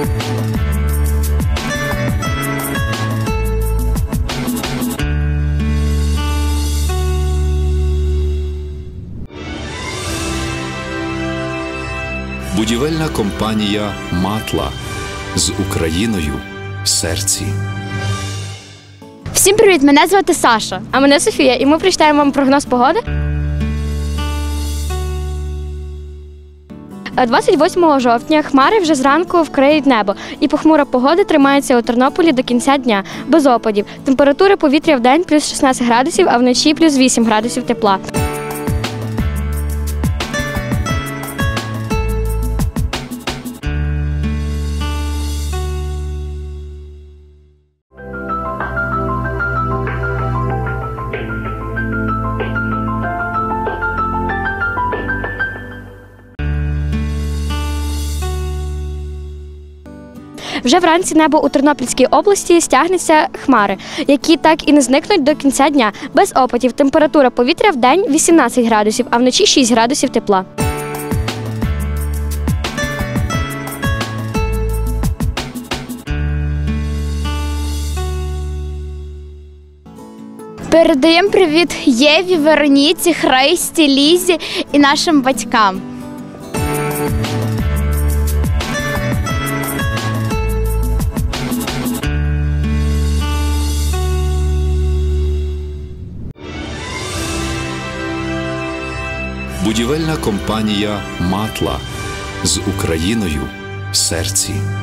Будівельна компанія «Матла» з Україною в серці. Всім привіт! Мене звати Саша. А мене Софія. І ми прочитаємо вам прогноз погоди. 28 жовтня хмари вже зранку вкриють небо. І похмура погода тримається у Тернополі до кінця дня, без опадів. Температура повітря в день плюс 16 градусів, а вночі плюс 8 градусів тепла. Вже вранці небо у Тернопільській області стягнеться хмари, які так і не зникнуть до кінця дня. Без опадів. Температура повітря в день 18 градусів, а вночі 6 градусів тепла. Передаємо привіт Єві, Вероніці, Христі, Лізі і нашим батькам. Будівельна компанія «Матла» з Україною в серці.